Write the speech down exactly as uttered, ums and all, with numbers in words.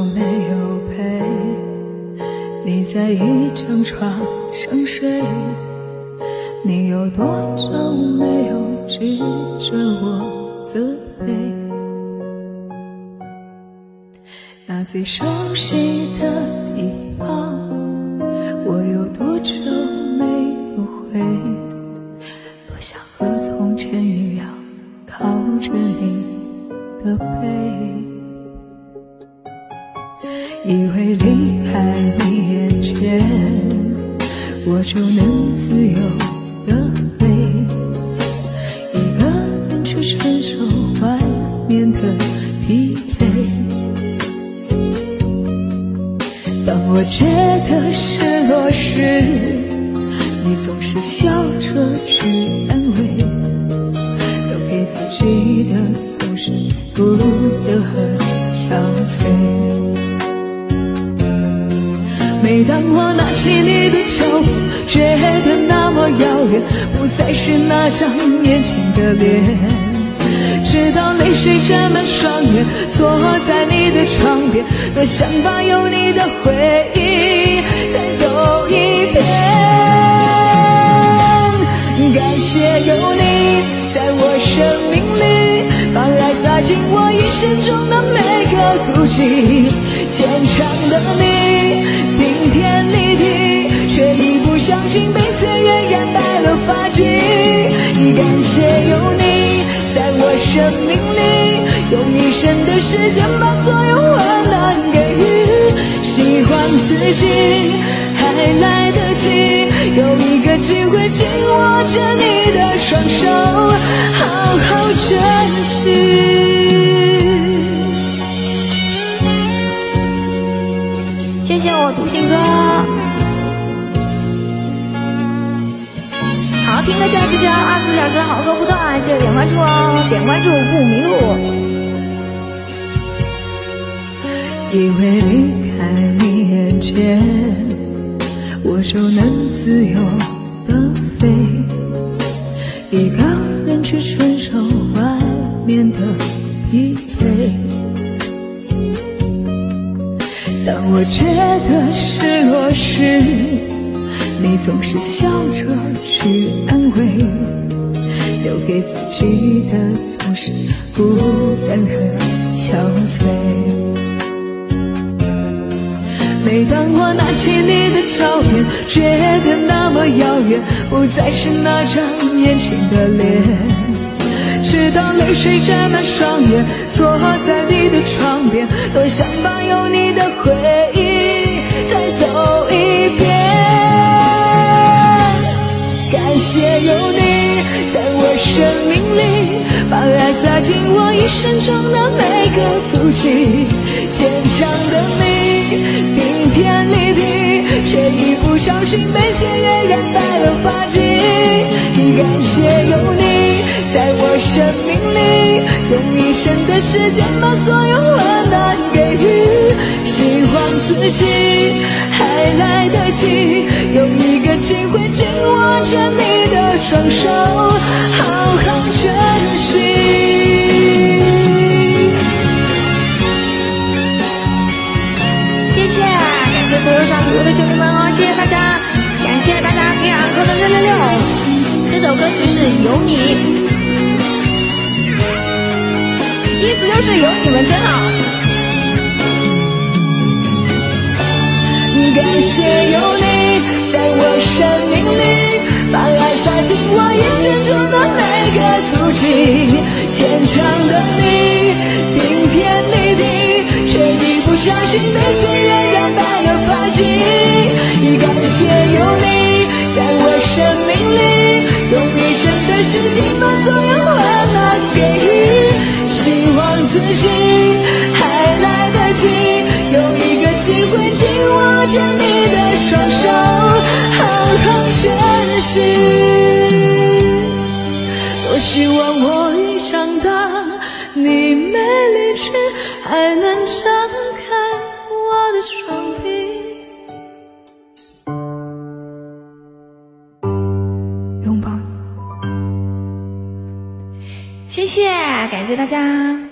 没有陪你在一张床上睡？你有多久没有指着我责备？那最熟悉的地方，我有多久没有回？多想和从前一样靠着你的背，以为离开你眼前我就能自由的飞，一个人去承受外面的疲惫。当我觉得失落时，你总是笑着去安慰，留给自己的总是孤独和憔悴。每当我拿起你的照片，觉得那么遥远，不再是那张年轻的脸，直到泪水沾满双眼，坐在你的床边，多想把有你的回忆再走一遍。感谢有你在我生命里，把爱洒进我一生中的每个足迹，坚强的你顶天立地，却一不小心被岁月染白了发髻。感谢有你在我生命里，用一生的时间把所有温暖给予。喜欢自己还来得及，有一个机会紧握着你的双手，好好珍惜。 谢谢我独行哥，好听的下期就要二十四小时好歌不断，记得点关注哦，点关注不迷路。 以为离开你眼前我就能自由的飞，一个人去承受外面的疲惫。当我觉得失落时，你总是笑着去安慰，留给自己的总是孤单和憔悴。每当我拿起你的照片，觉得那么遥远，不再是那张年轻的脸，直到泪水沾满双眼，坐在你的床边，多想把有你的回忆再走一遍。感谢有你在我生命里，把爱洒进我一生中的每个足迹，坚强的你顶天立地，却一不小心被岁月染白了发髻。感谢有你在我生命里，用一生的时间把所有温暖给予。希望自己还来得及，有一个机会紧握着你的双手，好好珍惜。 谢谢，感谢所有上图的兄弟们哦，谢谢大家，感谢大家给俺哥的六六六。这首歌曲是有你，意思就是有你们真好。 感谢有你在我生命里，把爱洒进我一生中的每个足迹，坚强的你顶天立地，却一不小心被岁月染白了发髻。感谢有你在我生命里，用一生的时间把所有温暖给予。希望自己还来得及，有一个机会紧握着你的双手，好好珍惜。多希望我一长大，你没离去，还能张开我的双臂，拥抱你。 谢谢，感谢大家。